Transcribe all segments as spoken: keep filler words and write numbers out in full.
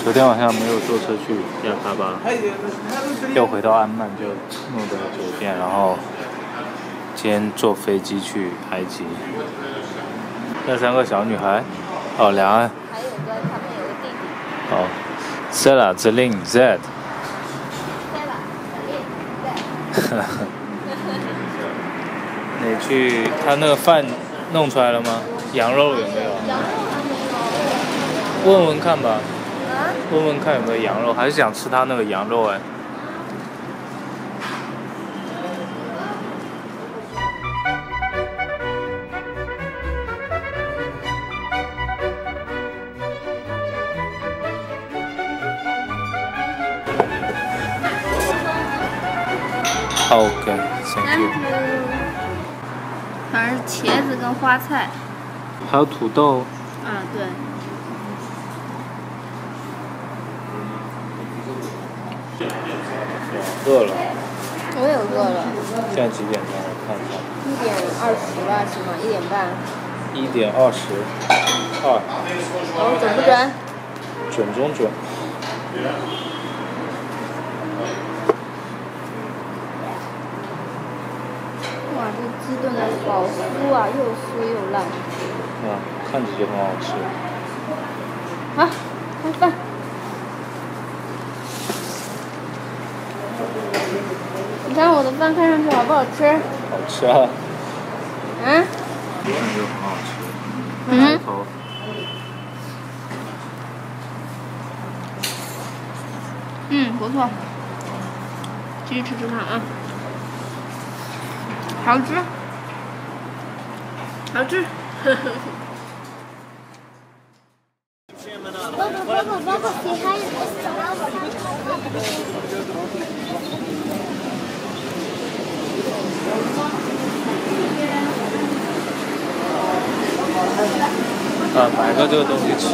昨天晚上没有坐车去亚喀巴，又回到安曼就弄的酒店，然后今天坐飞机去埃及。那三个小女孩，哦，两岸。 还有个他们有个弟弟。 哦 ，Sela、Zelin、Zed。 Sela、Zelin、Zed。 你去他那个饭弄出来了吗？羊肉有没有？ 羊肉还没有。 问问看吧。 啊？ 问问看有没有羊肉，还是想吃他那个羊肉哎。OK，Thank you。 反正是茄子跟花菜。 还有土豆。 啊，对。 饿了。 我也饿了。 现在几点钟？我看一下。 一点二十吧，是吗？一点半。 一点二十二。 哦，准不准？ 准中准。 哇，这鸡炖的好酥啊，又酥又烂。 啊，看着就很好吃。 好，开饭。你看我的饭看上去好不好吃？ 好吃啊。 嗯？ 看着就很好吃。 嗯。 头。 嗯，不错。继续吃吃看啊。好吃。好吃。 بابا بابا بابا في هاي القصة 啊，买个这个东西吃。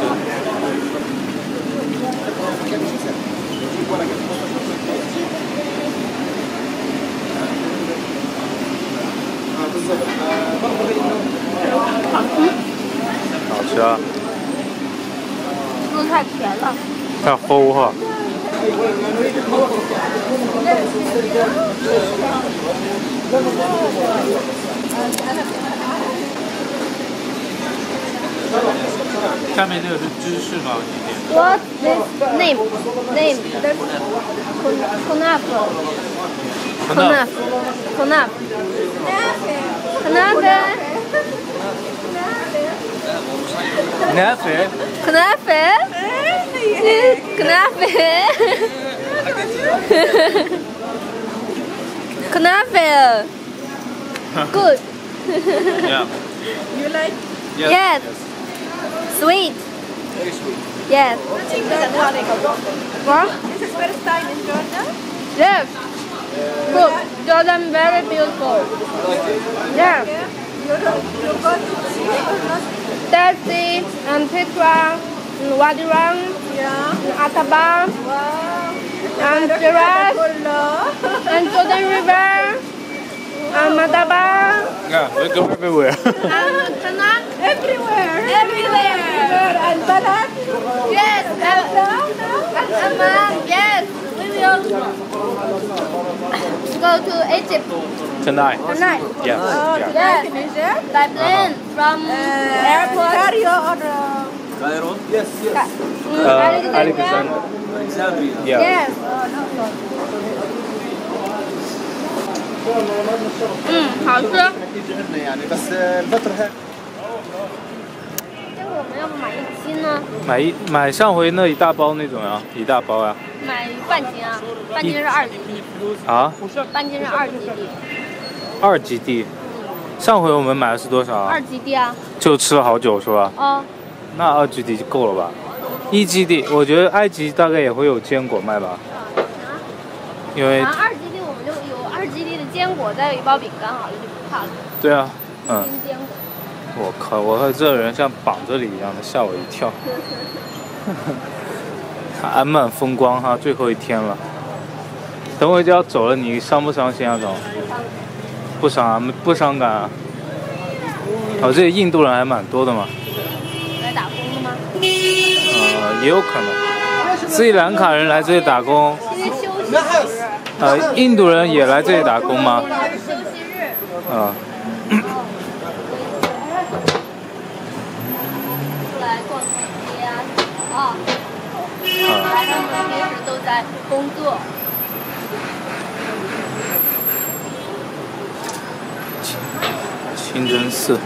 好吃。 好吃啊。 肉太甜了。 太齁哈。下面这个是芝士吗？ What this name? Name? There's kunafa. Kunafa. Kunafa. Kunafa. Kunafa. Kunafa. Kunafa. Kunafa. Good. Yeah. You like? Yes. Yes. Sweet. Very sweet. Yes. What? This is first time in Jordan? Yes. Good. Jordan very beautiful. Yeah. You you go to see or not? Darcy and Petra and Wadi Rum Yeah. and Aqaba Wow. and Firas Hello. and Jordan River and Madaba Yeah, we go everywhere. and Kana. Everywhere. Everywhere. And Balad? Yes. And No, no. Amman. Yes. We will go to Egypt Tonight. tonight. Yes. Oh, Yeah. to Yes. Tunisia? By plane from Uh, airport. Cairo or uh, Cairo? Yes, yes. Mm, Uh, Alexandria. Alexander. Alexandria. Yeah. Yes.嗯，好吃。 يعني بس الفترة هاي 这个我们要不买一斤呢？ 买一买上回那一大包那种呀，一大包呀。 买半斤啊，半斤是二级地， 啊？ 半斤是二级地。 二级地。上回我们买的是多少啊？ 二级地啊。 就吃了好久是吧？ 哦。 那二级地就够了吧？一级地，我觉得埃及大概也会有坚果卖吧。因为。 啊，二级地我们就有二级地的坚果，再有一包饼干，好像就不怕了。 对啊，嗯。 坚果。 我靠！我和这人像绑这里一样的，吓我一跳。安曼风光哈，最后一天了。等会就要走了，你伤不伤心啊？总不伤啊，不伤感啊。哦，这里印度人还蛮多的嘛。 来打工的吗？ 呃，也有可能。 斯里兰卡人来这里打工。 因为休息日。 呃，印度人也来这里打工吗？ 休息日。 啊。 出来逛街啊，啊。来，他们平时都在工作。 清真寺。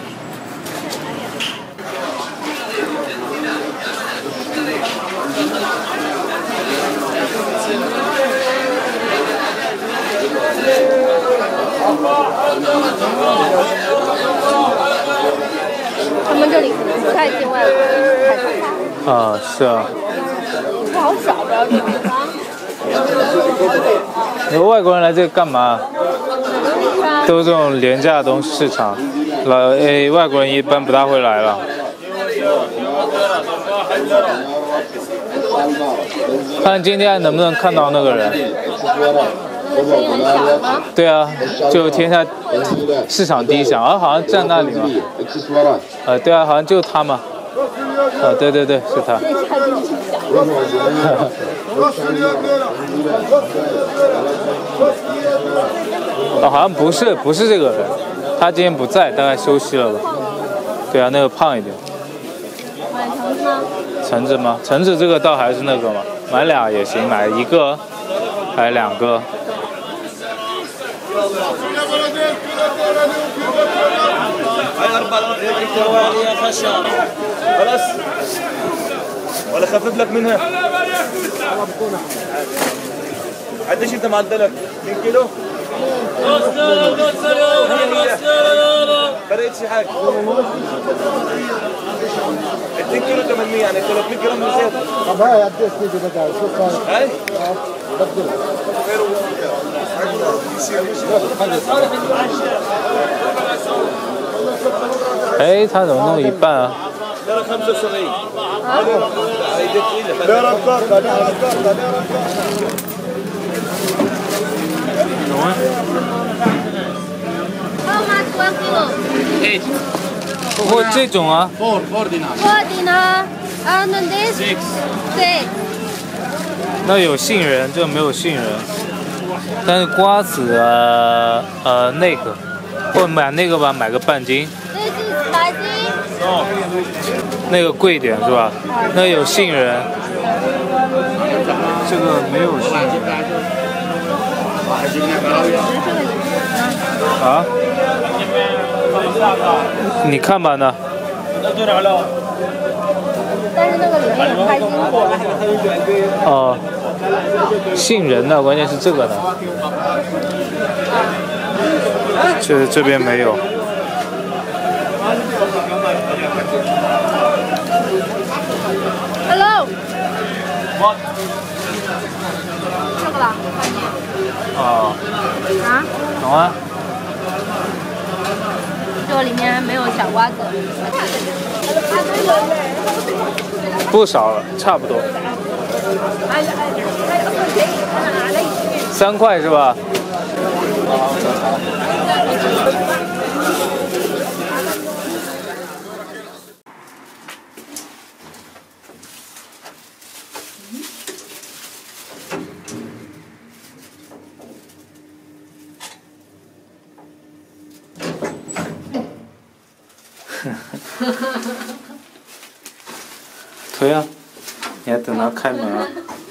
他们这里可能不太进外国人，太可怕了。 啊，是啊。 好少的地方。 有外国人来这里干嘛？都是这种廉价的东西市场，老诶，外国人一般不大会来了。看今天能不能看到那个人。对啊，就天下市场第一响，啊，好像站那里嘛。呃，对啊，好像就他嘛。啊，对对对，是他。哦，好像不是，不是这个人，他今天不在，大概休息了吧？对啊，那个胖一点。 买橙子吗？ 橙子吗？橙子这个倒还是那个嘛，买俩也行，买一个还是两个？ ولا خفف لك منها قديش انت معدلك اثنين كيلو فرقتش حاجه اثنين كيلو ثمانمية يعني ثلاثمية جرام زياده طب هاي قديش تيجي بدل شوف هاي بدل 哎，他怎么弄一半啊？不过这种啊 Four dinar and this six. Six. 那有杏仁，这个没有杏仁。但是瓜子啊，呃，那个，或者买那个吧，买个半斤。 This is spicy. 那个贵一点是吧？那个有杏仁，这个没有杏仁。啊？你看吧呢？ 但是那个里面有开心果。 哦，杏仁的，关键是这个呢。这这边没有。 Hello。这个吧。 哦。 啊？ 懂啊。 这个里面没有小瓜子。 不少了，差不多。三块是吧？推啊！你还等他开门啊？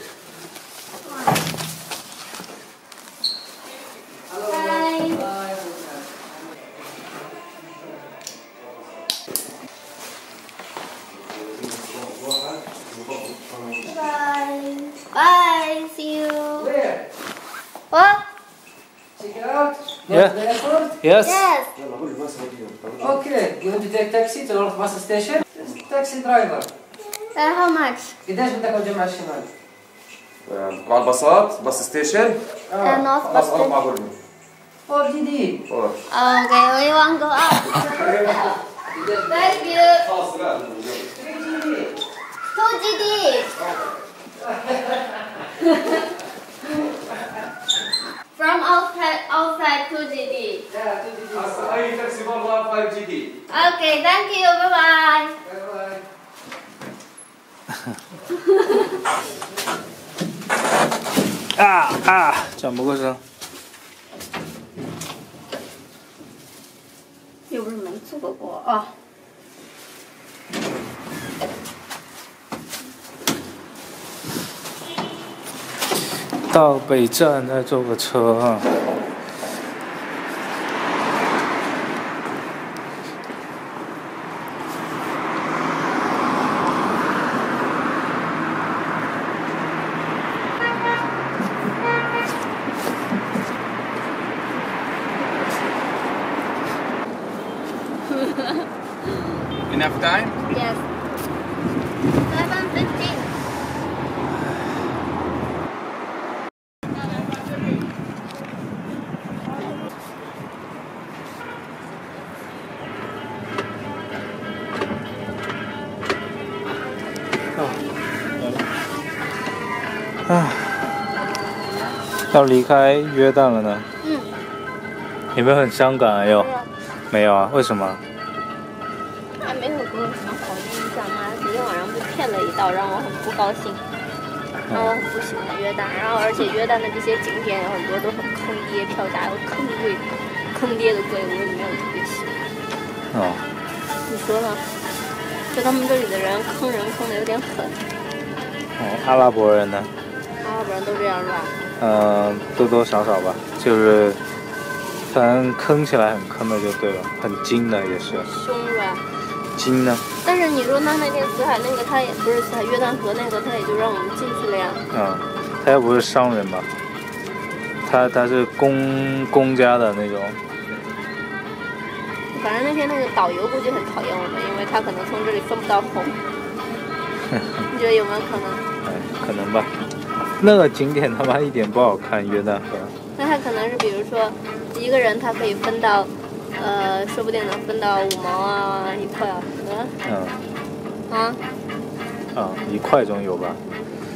Bye. Bye. See you. Where? What? Check it out. Yeah. Go to the airport. Yes. Yes. Okay. You want to take taxi to North Bus Station? Taxi driver. Uh, how much? قديش بدك الجمعة الشمال؟ مع الباصات باص ستيشن Uh, North خلاص Boston. أربعة غرفة فور جديد. Okay, we want to go up. Thank you. two G D. From outside, outside two G D. أي تاكسي برا خمسة جي دي. Okay, thank you. Bye bye. Bye bye. 啊啊！转不过身。 又不是没做过啊。 到北站再坐个车啊。 Enough time? Yes. Seven fifteen. 啊，要离开约旦了呢。 嗯。 有没有很伤感啊？又没有啊？为什么？ 还没有给我什么好印象嘛。昨天晚上被骗了一道，让我很不高兴，让我很不喜欢约旦。然后而且约旦的这些景点有很多都很坑爹，票价又坑贵，坑爹的贵，我也没有特别喜欢。 哦。 你说呢？就他们这里的人坑人坑的有点狠。 哦，阿拉伯人呢？ 阿拉伯人都这样是吧？ 嗯，多多少少吧，就是反正坑起来很坑的就对了，很精的也是。 凶是吧？ 精呢？ 但是你说他那天死海那个，他也不是死海约旦河那个，他也就让我们进去了呀。 嗯，他又不是商人吧？他他是公公家的那种。 反正那天那个导游估计很讨厌我们，因为他可能从这里分不到红。你觉得有没有可能？ 哎，可能吧。那个景点他妈一点不好看，约旦河。 那他可能是比如说一个人他可以分到，呃，说不定能分到五毛啊一块啊。嗯。 嗯。 啊。 啊，一块总有吧。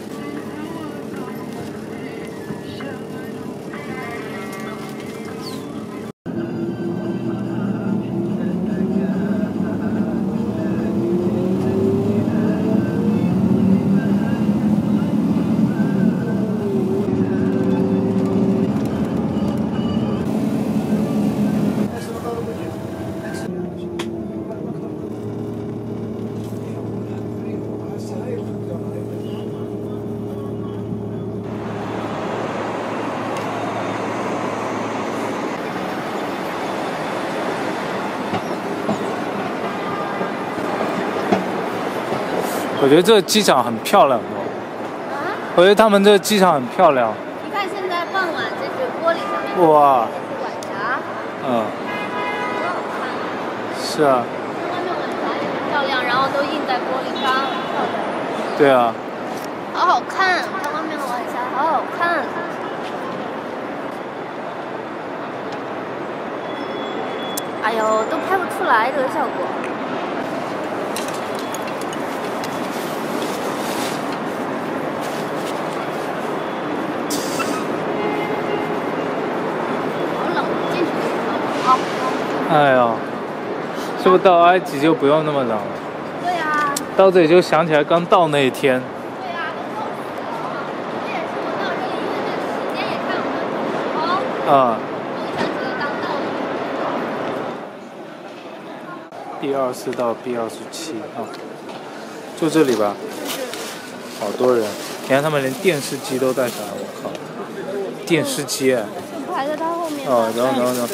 我觉得这个机场很漂亮哦。啊？我觉得他们这个机场很漂亮。 你看现在傍晚，这是玻璃上面。 哇。 这是晚霞。 嗯。 多好看啊！ 是啊。 外面晚霞也很漂亮，然后都印在玻璃上，很漂亮。 对啊。 好好看，看外面的晚霞，好好看。哎呦，都拍不出来这个效果。 哎呦，是不是到埃及就不用那么冷了？ 对呀。 到这里就想起来刚到那一天。 对呀，都冻死了。这也是我到这里，因为这时间也看我们头。啊。我想起来刚到的。 B 二四到 B 二十七啊，就这里吧。好多人，你看他们连电视机都带上来，我靠！电视机哎。 排在他后面。 哦，然后然后然后。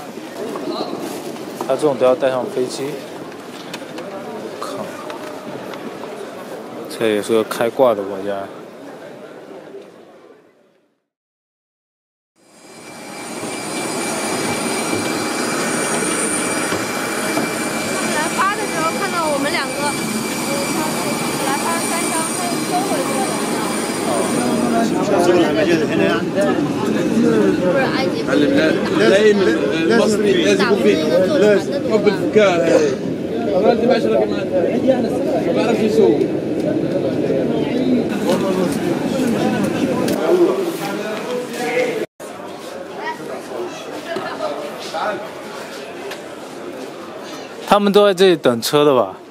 他这种都要带上飞机，靠！这也是个开挂的国家。 他们来发的时候看到我们两个，嗯，他来发三张，他又收回去了两张。不是埃及。 المصري لازم يكون فيه لازم حب الفكاهه هاي ما انت بعشرة كمان ما بعرفش يسوق 他们都在这里等车的吧？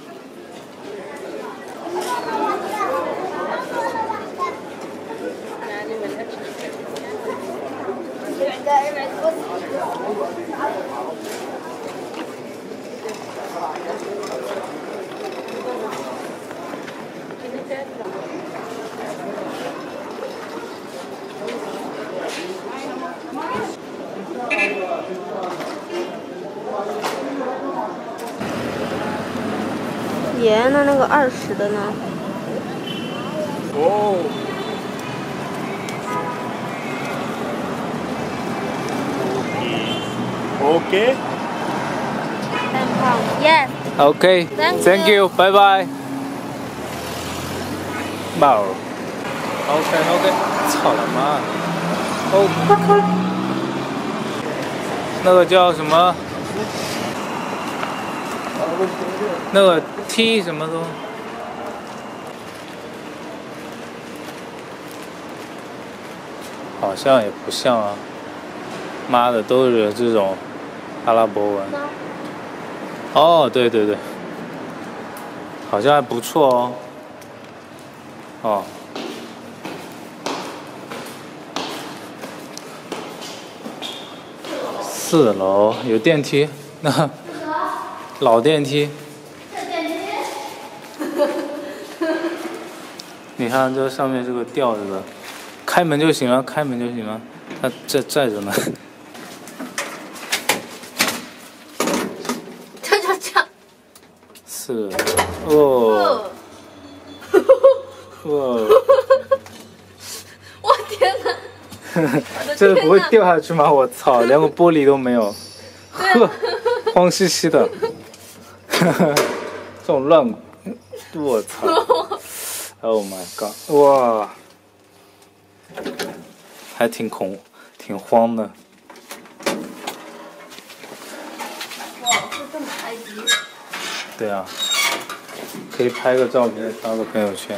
爷爷的那个二十的呢？ 哦。OK。 ten pounds. Yes. OK. Thank Thank you. you. Bye bye. 猫。OK OK。操他妈！哦。那个叫什么？那个 T 什么东西？好像也不像啊！妈的，都是这种阿拉伯文。哦，对对对，好像还不错哦。哦。四楼有电梯，那老电梯。你看这上面这个吊着的，开门就行了，开门就行了。它这载着呢。 这就这样。 是，哦。哦。 我天哪！ 这个不会掉下去吗？我操，连个玻璃都没有，呵，慌兮兮的。这种乱，我操 ！Oh my god！ 哇，还挺恐，挺慌的。 哇，是这么埃及？ 对啊，可以拍个照片发个朋友圈。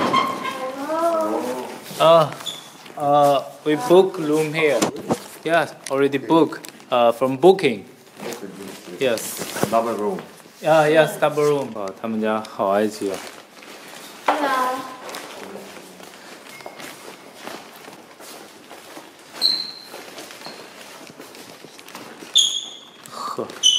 啊。Uh, we book room here. Yes, already booked. Uh, from booking. Yes. Double room. Yeah, yes, double room. 啊，他们家好埃及啊。 对啊。 呵。